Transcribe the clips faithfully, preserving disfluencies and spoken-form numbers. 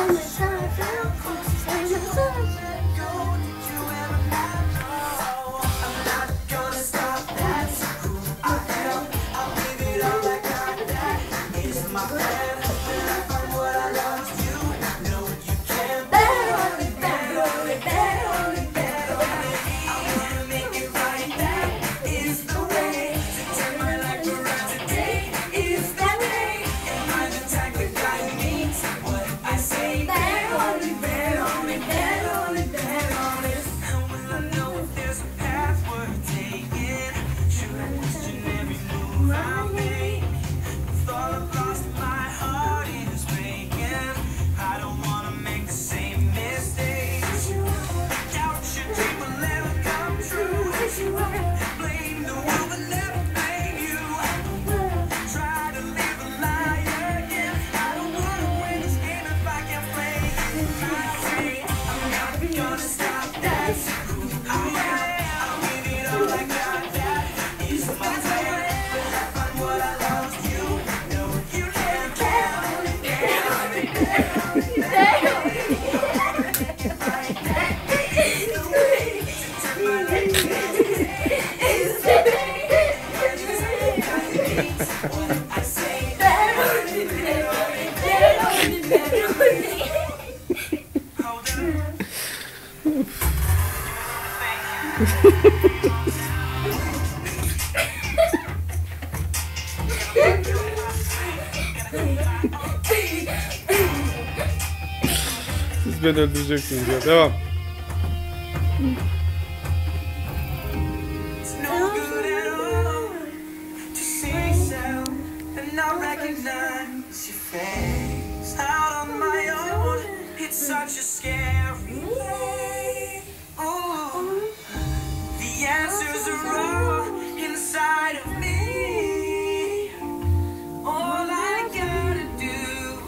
Siz beni öldüreceksiniz ya. Devam. Such a scary way. Ooh, the answers are all inside of me. All I gotta do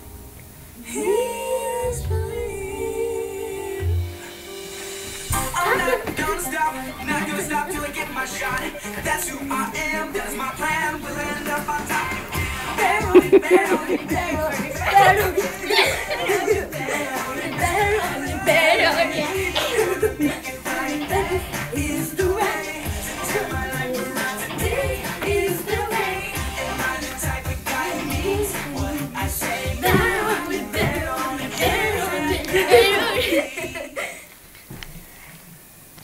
is believe. I'm not gonna stop, not gonna stop till I get my shot. That's who I am, that's my plan. We'll end up on top. Barely, barely, barely, barely.